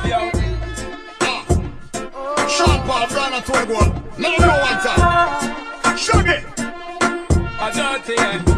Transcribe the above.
Yo. Sean Paul, Brian and 12 goal. Let him know one time. Shug it. A dirty.